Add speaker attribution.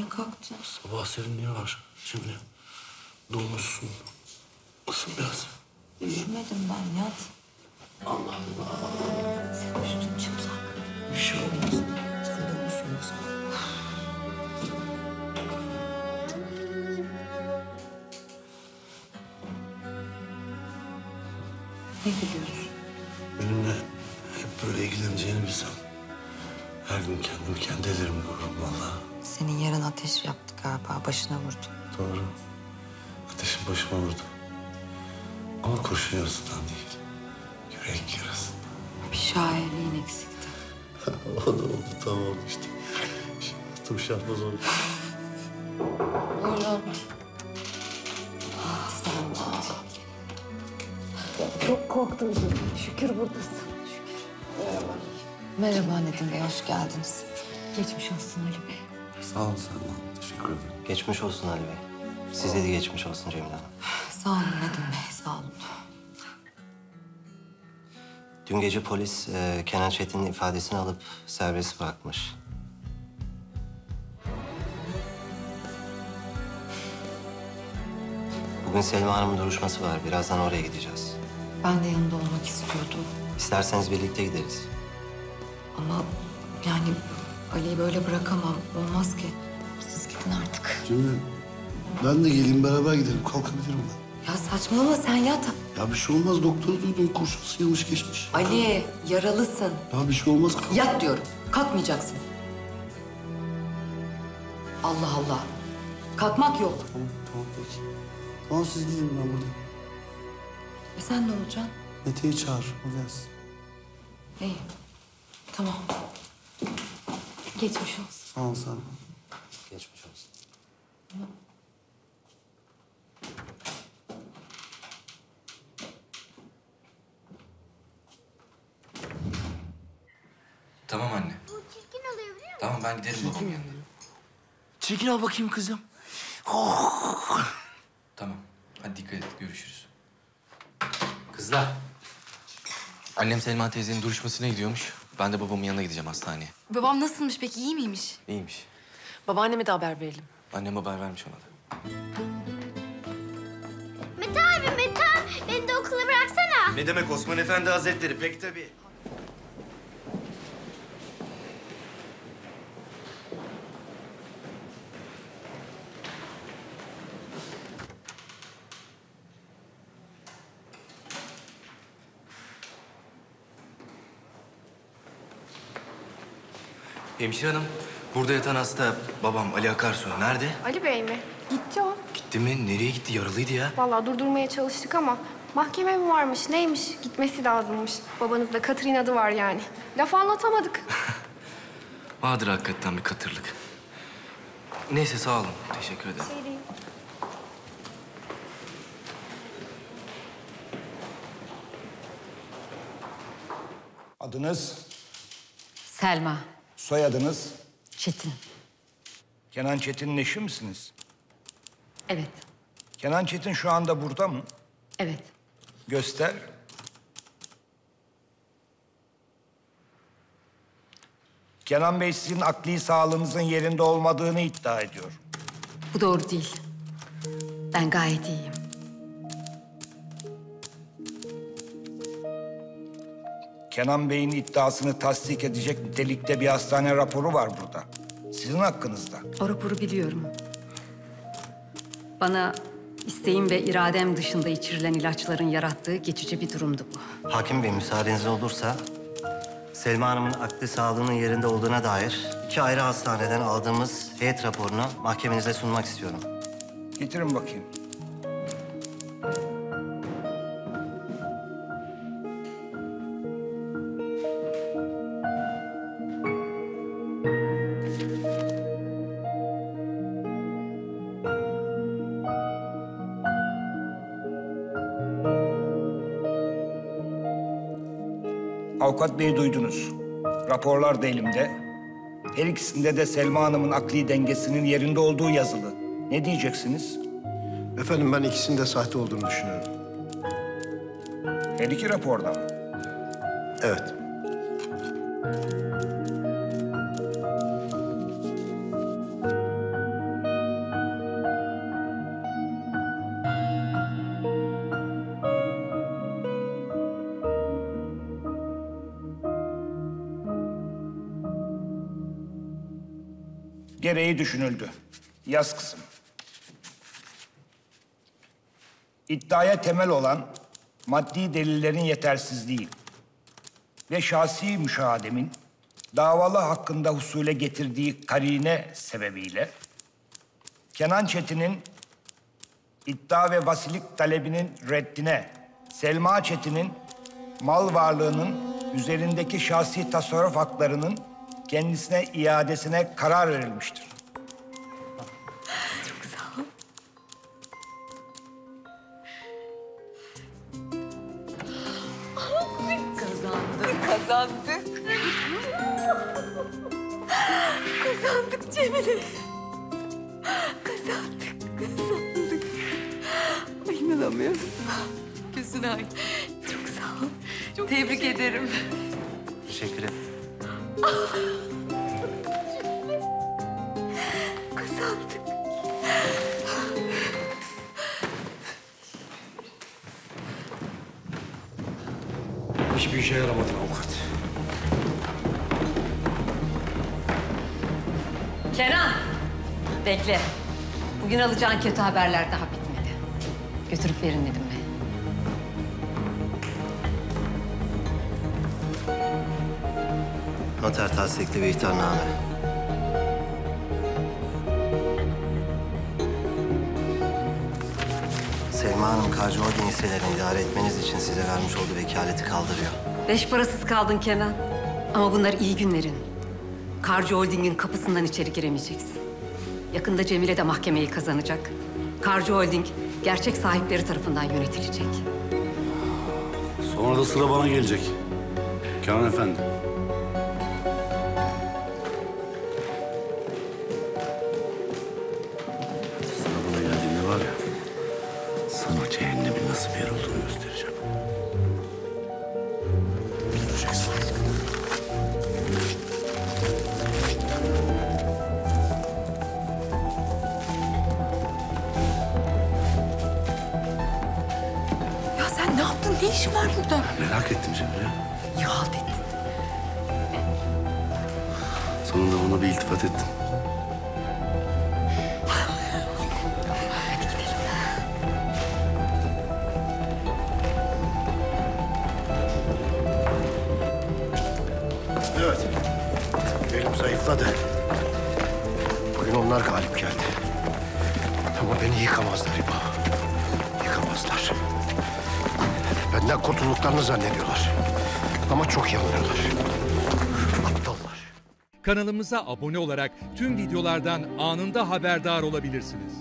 Speaker 1: kalktın?
Speaker 2: Sabah serinliği var şimdi. Dolmuşsun. Isın biraz.
Speaker 1: Üşümedim ben, yat.
Speaker 2: Allah Allah.
Speaker 1: Senin üstün çıplak.
Speaker 2: Bir şey olmaz. Sen dolmuşsun mesela.
Speaker 1: Ne gülüyorsun?
Speaker 2: Benimle hep böyle ilgileneceğini bilsem. Her gün kendimi kendi ellerimle vururum vallahi.
Speaker 1: Senin yarın ateş yaptı galiba, başına vurdu.
Speaker 2: Doğru. Ateşin başıma vurdu. Ama kurşun yarısından değil. Yürek yarısından.
Speaker 1: Bir şairliğin eksikti.
Speaker 2: O da oldu, tamam işte. Şimdi attım şahbaz oldu.
Speaker 1: Buyurun. Ah, sen de. Çok korktum. Şükür buradasın. Şükür. Merhaba. Merhaba Nedim Bey, hoş geldiniz. Geçmiş olsun Ali Bey.
Speaker 2: Sağ ol sen. Teşekkür ederim.
Speaker 3: Geçmiş olsun Ali Bey. Size de geçmiş olsun Cemile Hanım.
Speaker 1: Sağ olun Nedim Bey, sağ olun.
Speaker 3: Dün gece polis Kenan Çetin'in ifadesini alıp serbest bırakmış. Bugün Selma Hanım'ın duruşması var. Birazdan oraya gideceğiz.
Speaker 1: Ben de yanında olmak istiyordum.
Speaker 3: İsterseniz birlikte gideriz.
Speaker 1: Ama yani Ali'yi böyle bırakamam. Olmaz ki. Siz gidin artık.
Speaker 2: Cemile, ben de geleyim beraber gidelim. Kalkabilirim ben.
Speaker 1: Ya saçmalama, sen yat.
Speaker 2: Ya bir şey olmaz. Doktoru duydum. Kurşun sıyılmış geçmiş.
Speaker 1: Ali, yaralısın.
Speaker 2: Ya bir şey olmaz.
Speaker 1: Yat diyorum. Kalkmayacaksın. Allah Allah. Kalkmak yok.
Speaker 2: Tamam, tamam peki. Tamam siz gidin, ben buradayım.
Speaker 1: Sen ne olacaksın?
Speaker 2: Mete'yi çağır, o gelsin.
Speaker 1: İyi. Tamam. Geçmiş olsun.
Speaker 2: Sağ ol sen.
Speaker 3: Geçmiş olsun.
Speaker 4: Tamam anne.
Speaker 5: Bu çirkin oluyor biliyor musun?
Speaker 4: Tamam ben giderim babamın yanına.
Speaker 2: Çekil al bakayım kızım.
Speaker 4: Tamam. Hadi dikkat et. Görüşürüz. Kızlar. Annem Selma teyzenin duruşmasına gidiyormuş. Ben de babamın yanına gideceğim hastaneye.
Speaker 6: Babam nasılmış peki, iyi miymiş?
Speaker 4: İyiymiş.
Speaker 6: Babaanneme de haber verelim.
Speaker 4: Annem haber vermiş ona da.
Speaker 5: Mete abi, Mete abi. Beni de okula bıraksana.
Speaker 7: Ne demek Osman Efendi Hazretleri? Pek tabii.
Speaker 4: Hemşire hanım, burada yatan hasta babam Ali Akarsu. Nerede?
Speaker 8: Ali Bey mi? Gitti o.
Speaker 4: Gitti mi? Nereye gitti? Yaralıydı ya.
Speaker 8: Vallahi durdurmaya çalıştık ama mahkeme mi varmış, neymiş? Gitmesi lazımmış. Babanızda Katrin adı var yani. Laf anlatamadık.
Speaker 4: Vardır hakikaten bir katırlık. Neyse sağ olun. Teşekkür ederim.
Speaker 8: Şey değil.
Speaker 9: Adınız,
Speaker 1: Selma.
Speaker 9: soyadınız,
Speaker 1: Çetin.
Speaker 9: Kenan Çetin'in eşi misiniz?
Speaker 1: Evet.
Speaker 9: Kenan Çetin şu anda burada mı?
Speaker 1: Evet.
Speaker 9: Göster. Kenan Bey sizin akli sağlığınızın yerinde olmadığını iddia ediyor.
Speaker 1: Bu doğru değil. Ben gayet iyiyim.
Speaker 9: Kenan Bey'in iddiasını tasdik edecek nitelikte bir hastane raporu var burada. Sizin hakkınızda.
Speaker 10: O raporu biliyorum. Bana isteğim ve iradem dışında içirilen ilaçların yarattığı geçici bir durumdu bu.
Speaker 3: Hakim Bey müsaadeniz olursa Selma Hanım'ın akli sağlığının yerinde olduğuna dair 2 ayrı hastaneden aldığımız heyet raporunu mahkemenize sunmak istiyorum.
Speaker 9: Getirin bakayım. Avukat Bey'i duydunuz. Raporlar da elimde. Her ikisinde de Selma Hanım'ın akli dengesinin yerinde olduğu yazılı. Ne diyeceksiniz?
Speaker 11: Efendim ben ikisinin de sahte olduğunu düşünüyorum.
Speaker 9: Her iki raporda mı?
Speaker 11: Evet.
Speaker 9: Gereği düşünüldü. Yaz kızım. İddiaya temel olan maddi delillerin yetersizliği ve şahsi müşahedemin davalı hakkında husule getirdiği karine sebebiyle Kenan Çetin'in iddia ve vasilik talebinin reddine, Selma Çetin'in mal varlığının üzerindeki şahsi tasarruf haklarının kendisine iadesine karar verilmiştir.
Speaker 6: Çok sağ ol. Kazandık. Kazandık Cemile. Kazandık. Ay inanamıyorum. Gözün ay. Çok sağ ol. Çok tebrik ederim.
Speaker 3: Teşekkür ederim.
Speaker 6: Kazandık.
Speaker 2: Hiçbir işe yaramadın avukat.
Speaker 10: Kenan! Bekle. Bugün alacağın kötü haberler daha bitmedi. Götürüp verin Nedim Bey.
Speaker 3: Noter tasdikli bir ihtarname. Selma Hanım, Karcı Holding hisselerini idare etmeniz için size vermiş olduğu vekaleti kaldırıyor.
Speaker 10: 5 parasız kaldın Kenan. Ama bunlar iyi günlerin. Karcı Holding'in kapısından içeri giremeyeceksin. Yakında Cemile de mahkemeyi kazanacak. Karcı Holding gerçek sahipleri tarafından yönetilecek.
Speaker 2: Sonra da sıra bana gelecek. Kenan Efendi. Sıra bana geldiğinde var ya, sana cehennemin nasıl bir yer olduğunu göstereceğim. Göreceksin.
Speaker 6: Ya sen ne yaptın? Ne işin var burada?
Speaker 2: Merak ettim Cemile.
Speaker 6: İyi halt ettin.
Speaker 2: Sonunda bana bir iltifat ettin.
Speaker 11: Evet. Elim zayıfladı. Bugün onlar galip geldi. Ama beni yıkamazlar İbo. Yıkamazlar. Benden kurtulduklarını zannediyorlar. Ama çok yanılıyorlar. Aptallar.
Speaker 12: Kanalımıza abone olarak tüm videolardan anında haberdar olabilirsiniz.